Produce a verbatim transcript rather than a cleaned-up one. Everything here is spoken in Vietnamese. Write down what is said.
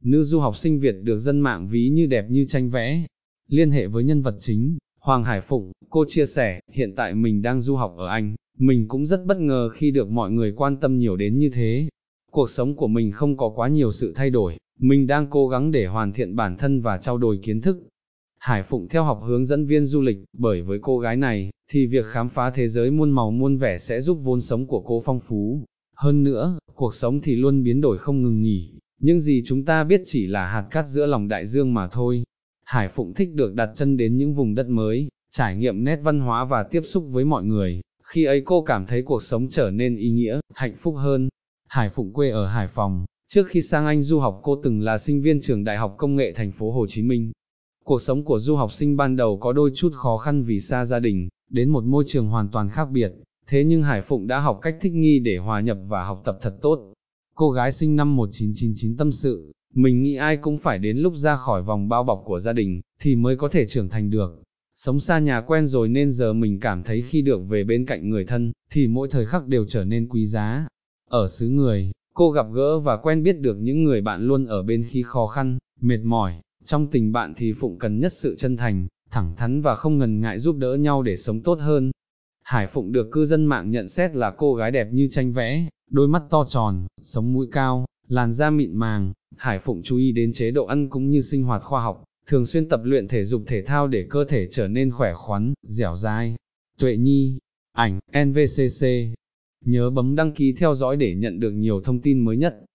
nữ du học sinh Việt được dân mạng ví như đẹp như tranh vẽ. Liên hệ với nhân vật chính, Hoàng Hải Phụng, cô chia sẻ, hiện tại mình đang du học ở Anh, mình cũng rất bất ngờ khi được mọi người quan tâm nhiều đến như thế. Cuộc sống của mình không có quá nhiều sự thay đổi, mình đang cố gắng để hoàn thiện bản thân và trau dồi kiến thức. Hải Phụng theo học hướng dẫn viên du lịch, bởi với cô gái này, thì việc khám phá thế giới muôn màu muôn vẻ sẽ giúp vốn sống của cô phong phú. Hơn nữa, cuộc sống thì luôn biến đổi không ngừng nghỉ, những gì chúng ta biết chỉ là hạt cát giữa lòng đại dương mà thôi. Hải Phụng thích được đặt chân đến những vùng đất mới, trải nghiệm nét văn hóa và tiếp xúc với mọi người, khi ấy cô cảm thấy cuộc sống trở nên ý nghĩa, hạnh phúc hơn. Hải Phụng quê ở Hải Phòng, trước khi sang Anh du học cô từng là sinh viên trường Đại học Công nghệ thành phố Hồ Chí Minh. Cuộc sống của du học sinh ban đầu có đôi chút khó khăn vì xa gia đình, đến một môi trường hoàn toàn khác biệt, thế nhưng Hải Phụng đã học cách thích nghi để hòa nhập và học tập thật tốt. Cô gái sinh năm một nghìn chín trăm chín mươi chín tâm sự, mình nghĩ ai cũng phải đến lúc ra khỏi vòng bao bọc của gia đình, thì mới có thể trưởng thành được. Sống xa nhà quen rồi nên giờ mình cảm thấy khi được về bên cạnh người thân, thì mỗi thời khắc đều trở nên quý giá. Ở xứ người, cô gặp gỡ và quen biết được những người bạn luôn ở bên khi khó khăn, mệt mỏi. Trong tình bạn thì Phụng cần nhất sự chân thành, thẳng thắn và không ngần ngại giúp đỡ nhau để sống tốt hơn. Hải Phụng được cư dân mạng nhận xét là cô gái đẹp như tranh vẽ, đôi mắt to tròn, sống mũi cao, làn da mịn màng. Hải Phụng chú ý đến chế độ ăn cũng như sinh hoạt khoa học, thường xuyên tập luyện thể dục thể thao để cơ thể trở nên khỏe khoắn, dẻo dai. Tuệ Nhi, ảnh, en vê xê xê. Nhớ bấm đăng ký theo dõi để nhận được nhiều thông tin mới nhất.